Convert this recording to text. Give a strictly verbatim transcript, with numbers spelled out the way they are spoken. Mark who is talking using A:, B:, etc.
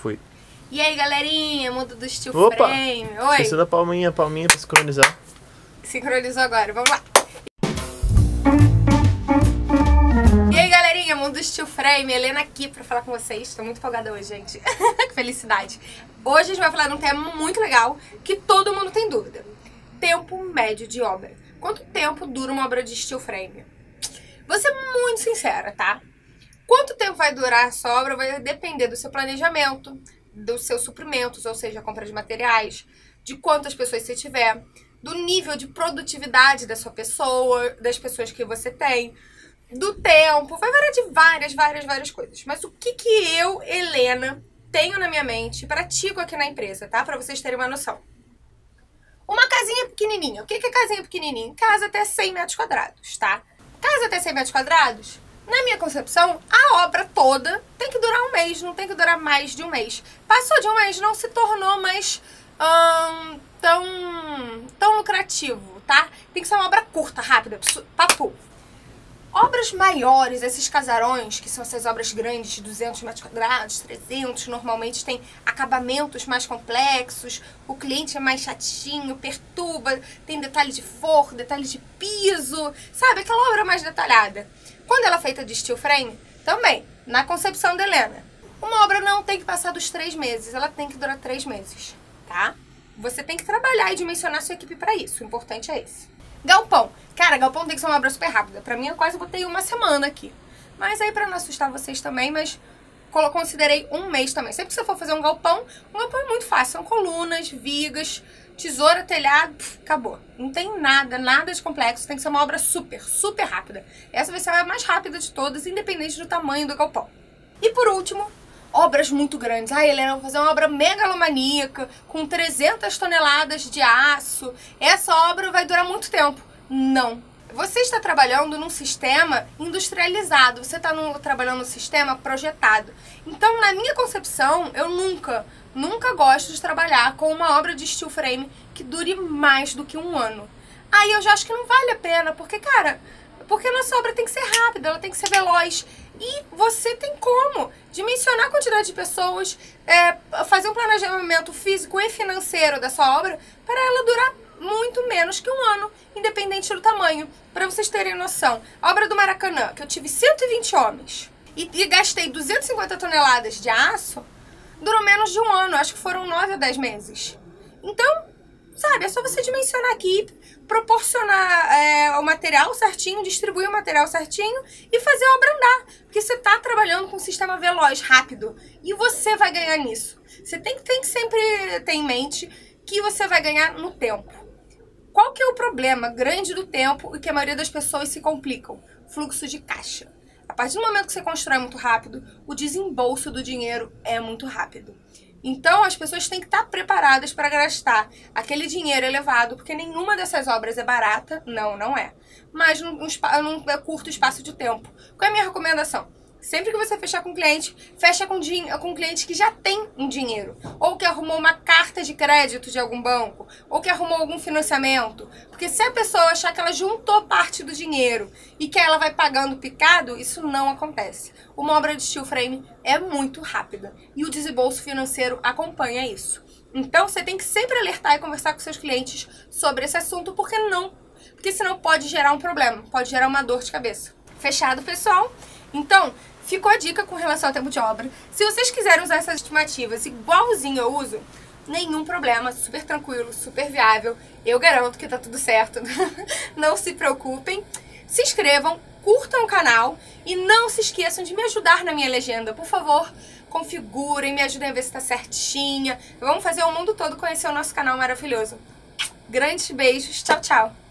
A: Fui.
B: E aí, galerinha, mundo do Steel
A: Opa!
B: Frame. Oi.
A: Esqueci da palminha, palminha pra sincronizar.
B: Sincronizou agora, vamos lá. E aí, galerinha, mundo do Steel Frame. Helena aqui pra falar com vocês. Tô muito empolgada hoje, gente. Que felicidade. Hoje a gente vai falar de um tema muito legal que todo mundo tem dúvida. Tempo médio de obra. Quanto tempo dura uma obra de steel frame? Vou ser muito sincera, tá? Quanto tempo vai durar essa obra vai depender do seu planejamento, dos seus suprimentos, ou seja, a compra de materiais, de quantas pessoas você tiver, do nível de produtividade da sua pessoa, das pessoas que você tem, do tempo, vai variar de várias, várias, várias coisas. Mas o que que eu, Helena, tenho na minha mente, pratico aqui na empresa, tá? Pra vocês terem uma noção. Uma casinha pequenininha. O que que é casinha pequenininha? Casa até cem metros quadrados, tá? Casa até cem metros quadrados, na minha concepção, a obra toda tem que durar um mês, não tem que durar mais de um mês. Passou de um mês, não se tornou mais hum, tão, tão lucrativo, tá? Tem que ser uma obra curta, rápida, papo. Obras maiores, esses casarões, que são essas obras grandes de duzentos metros quadrados, trezentos, normalmente tem acabamentos mais complexos, o cliente é mais chatinho, perturba, tem detalhe de forro, detalhe de piso, sabe? Aquela obra mais detalhada. Quando ela é feita de steel frame, também, na concepção da Helena, uma obra não tem que passar dos três meses, ela tem que durar três meses, tá? Você tem que trabalhar e dimensionar sua equipe para isso, o importante é esse. Galpão. Cara, galpão tem que ser uma obra super rápida. Pra mim, eu quase botei uma semana aqui. Mas aí, pra não assustar vocês também, mas considerei um mês também. Sempre que você for fazer um galpão, um galpão é muito fácil. São colunas, vigas, tesoura, telhado, pff, acabou. Não tem nada, nada de complexo. Tem que ser uma obra super, super rápida. Essa vai ser a mais rápida de todas, independente do tamanho do galpão. E por último, obras muito grandes. Ah, Helena, vou fazer uma obra megalomaníaca, com trezentas toneladas de aço. Essa obra vai durar muito tempo. Não. Você está trabalhando num sistema industrializado. Você está no, trabalhando num sistema projetado. Então, na minha concepção, eu nunca, nunca gosto de trabalhar com uma obra de steel frame que dure mais do que um ano. Aí eu já acho que não vale a pena, porque, cara, porque a nossa obra tem que ser rápida, ela tem que ser veloz. E você tem como dimensionar a quantidade de pessoas, é, fazer um planejamento físico e financeiro da sua obra para ela durar muito menos que um ano, independente do tamanho. Para vocês terem noção, a obra do Maracanã, que eu tive cento e vinte homens e, e gastei duzentas e cinquenta toneladas de aço, durou menos de um ano, acho que foram nove a dez meses. Então, sabe, é só você dimensionar a equipe, proporcionar é, o material certinho, distribuir o material certinho e fazer a obra andar. Porque você está trabalhando com um sistema veloz, rápido, e você vai ganhar nisso. Você tem, tem que sempre ter em mente que você vai ganhar no tempo. Qual que é o problema grande do tempo e que a maioria das pessoas se complicam? Fluxo de caixa. A partir do momento que você constrói muito rápido, o desembolso do dinheiro é muito rápido. Então, as pessoas têm que estar preparadas para gastar aquele dinheiro elevado, porque nenhuma dessas obras é barata, não, não é. Mas num, num curto espaço de tempo. Qual é a minha recomendação? Sempre que você fechar com um cliente, fecha com, com um cliente que já tem um dinheiro. Ou que arrumou uma carta de crédito de algum banco. Ou que arrumou algum financiamento. Porque se a pessoa achar que ela juntou parte do dinheiro e que ela vai pagando picado, isso não acontece. Uma obra de steel frame é muito rápida. E o desembolso financeiro acompanha isso. Então você tem que sempre alertar e conversar com seus clientes sobre esse assunto, porque não. Porque senão pode gerar um problema, pode gerar uma dor de cabeça. Fechado, pessoal? Então, ficou a dica com relação ao tempo de obra. Se vocês quiserem usar essas estimativas igualzinho eu uso, nenhum problema, super tranquilo, super viável. Eu garanto que tá tudo certo. Não se preocupem. Se inscrevam, curtam o canal e não se esqueçam de me ajudar na minha legenda. Por favor, configurem, me ajudem a ver se tá certinha. Vamos fazer o mundo todo conhecer o nosso canal maravilhoso. Grandes beijos. Tchau, tchau.